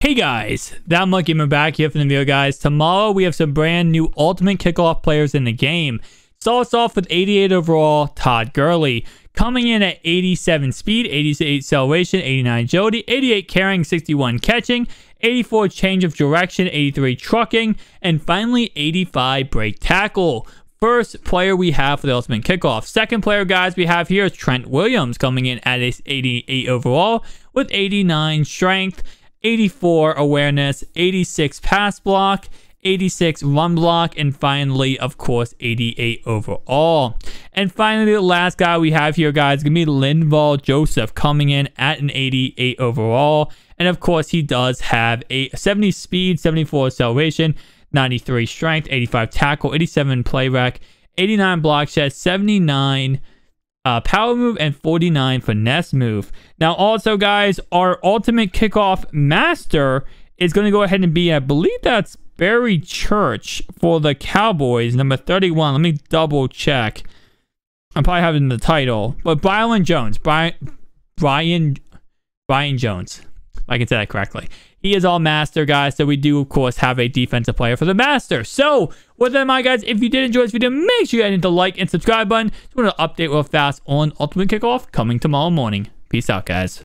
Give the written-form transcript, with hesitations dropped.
Hey guys, that Monkey Gamer back here from the video, guys. Tomorrow we have some brand new Ultimate Kickoff players in the game. Starts off with 88 overall, Todd Gurley. Coming in at 87 speed, 88 acceleration, 89 agility, 88 carrying, 61 catching, 84 change of direction, 83 trucking, and finally 85 break tackle. First player we have for the Ultimate Kickoff. Second player, guys, we have here is Trent Williams, coming in at 88 overall with 89 strength, 84 awareness, 86 pass block, 86 run block, and finally, of course, 88 overall. And finally, the last guy we have here, guys, is going to be Linval Joseph, coming in at an 88 overall. And of course, he does have a 70 speed, 74 acceleration, 93 strength, 85 tackle, 87 play rec, 89 block shed, 79 power move, and 49 finesse move. Now, also, guys, our Ultimate Kickoff Master is going to go ahead and be, I believe that's Barry Church for the Cowboys, number 31. Let me double check. I'm probably having the title, but Brian Jones, Brian Jones. I can say that correctly. He is all master, guys. So we do, of course, have a defensive player for the master. So with that in mind, guys, if you did enjoy this video, make sure you hit the like and subscribe button. Just want to update real fast on Ultimate Kickoff coming tomorrow morning. Peace out, guys.